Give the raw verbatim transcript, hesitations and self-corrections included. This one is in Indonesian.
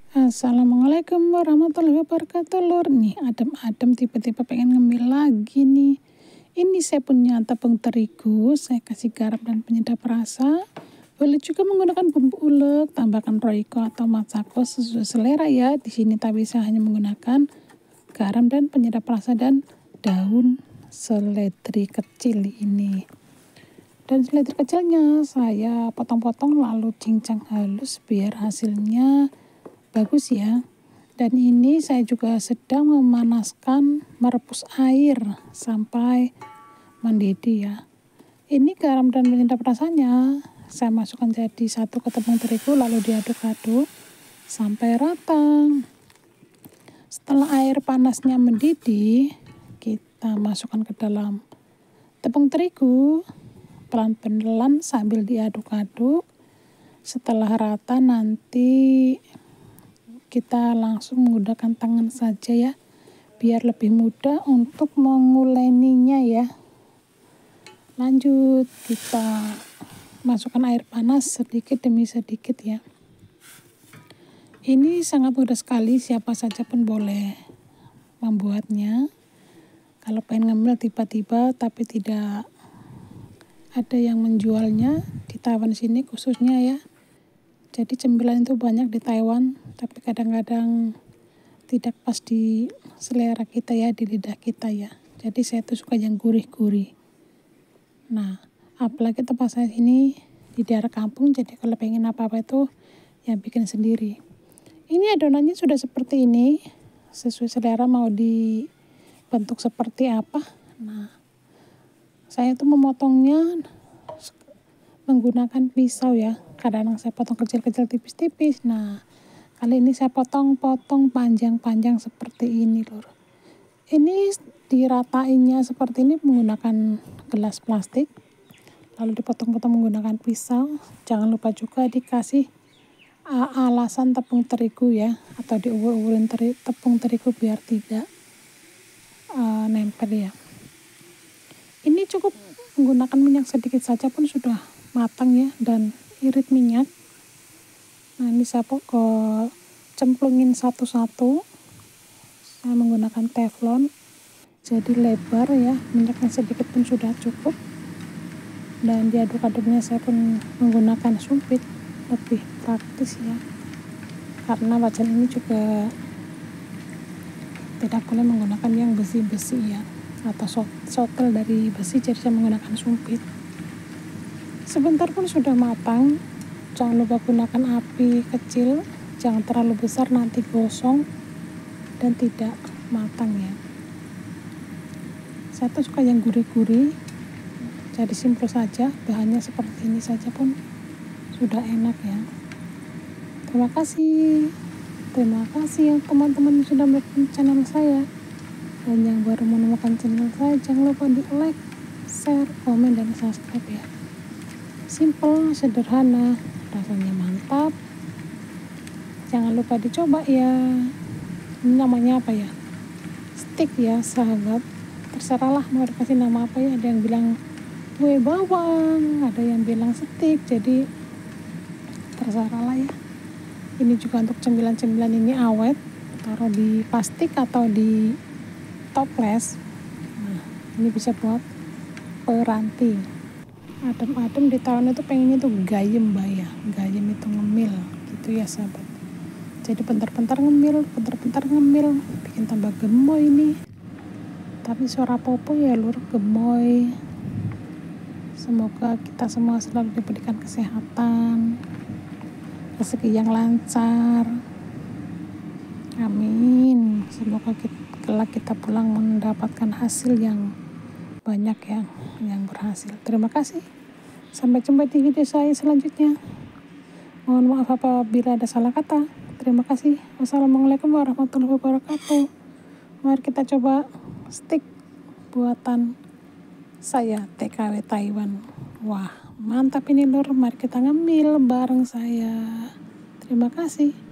Assalamualaikum warahmatullahi wabarakatuh lur. Nih adem-adem tiba-tiba pengen ngemil lagi nih. Ini saya punya tepung terigu, saya kasih garam dan penyedap rasa. Boleh juga menggunakan bumbu ulek, tambahkan roiko atau matsako sesuai selera ya. Di sini tapi saya hanya menggunakan garam dan penyedap rasa dan daun seledri kecil ini. Dan seledri kecilnya saya potong-potong lalu cincang halus biar hasilnya bagus ya. Dan ini saya juga sedang memanaskan merebus air sampai mendidih ya. Ini garam dan penyedap rasanya saya masukkan jadi satu ke tepung terigu lalu diaduk-aduk sampai rata. Setelah air panasnya mendidih, kita masukkan ke dalam tepung terigu pelan-pelan sambil diaduk-aduk. Setelah rata nanti kita langsung menggunakan tangan saja ya, biar lebih mudah untuk menguleninya ya. Lanjut kita masukkan air panas sedikit demi sedikit ya. Ini sangat mudah sekali, siapa saja pun boleh membuatnya. Kalau pengen ngemil tiba-tiba tapi tidak ada yang menjualnya di Taiwan sini khususnya ya. Jadi cemilan itu banyak di Taiwan, tapi kadang-kadang tidak pas di selera kita ya, di lidah kita ya. Jadi saya tuh suka yang gurih-gurih. Nah, apalagi tempat saya ini di daerah kampung, jadi kalau pengen apa-apa itu ya bikin sendiri. Ini adonannya sudah seperti ini, sesuai selera mau dibentuk seperti apa. Nah, saya tuh memotongnya menggunakan pisau ya. Kadang-kadang saya potong kecil-kecil tipis-tipis. Nah, kali ini saya potong-potong panjang-panjang seperti ini lur. Ini diratainnya seperti ini menggunakan gelas plastik. Lalu dipotong-potong menggunakan pisau. Jangan lupa juga dikasih uh, alasan tepung terigu ya. Atau diubur-uburin teri, tepung terigu biar tidak uh, nempel ya. Ini cukup menggunakan minyak sedikit saja pun sudah matang ya, dan irit minyak. Nah, ini saya pokok cemplungin satu-satu. Saya menggunakan teflon jadi lebar ya, minyaknya sedikit pun sudah cukup. Dan diaduk-aduknya saya pun menggunakan sumpit, lebih praktis ya, karena wajan ini juga tidak boleh menggunakan yang besi-besi ya, atau sotel dari besi, jadi saya menggunakan sumpit. Sebentar pun sudah matang. Jangan lupa gunakan api kecil, jangan terlalu besar nanti gosong dan tidak matang ya. Saya tuh suka yang gurih-gurih, jadi simpel saja, bahannya seperti ini saja pun sudah enak ya. Terima kasih, terima kasih yang teman-teman sudah mendukung channel saya. Dan yang baru menemukan channel saya, jangan lupa di like, share, komen, dan subscribe ya. Simple, sederhana, rasanya mantap. Jangan lupa dicoba ya. Ini namanya apa ya? Stick ya sahabat. Terserahlah mau dikasih nama apa ya. Ada yang bilang kue bawang, ada yang bilang stick. Jadi terserahlah ya. Ini juga untuk cemilan-cemilan ini awet. Taruh di plastik atau di toples. Nah, ini bisa buat peranti. Adem-adem di Taiwan itu pengennya tuh gayem mbak ya, gayem itu ngemil gitu ya sahabat. Jadi bentar-bentar ngemil, bentar-bentar ngemil, bikin tambah gemoy ini. Tapi suara popo ya lur, gemoy. Semoga kita semua selalu diberikan kesehatan, rezeki yang lancar, amin. Semoga kita, kelak kita pulang mendapatkan hasil yang banyak ya, yang berhasil. Terima kasih. Sampai jumpa di video saya selanjutnya. Mohon maaf apabila ada salah kata. Terima kasih. Wassalamualaikum warahmatullahi wabarakatuh. Mari kita coba stick buatan saya T K W Taiwan. Wah, mantap ini lur. Mari kita ngemil bareng saya. Terima kasih.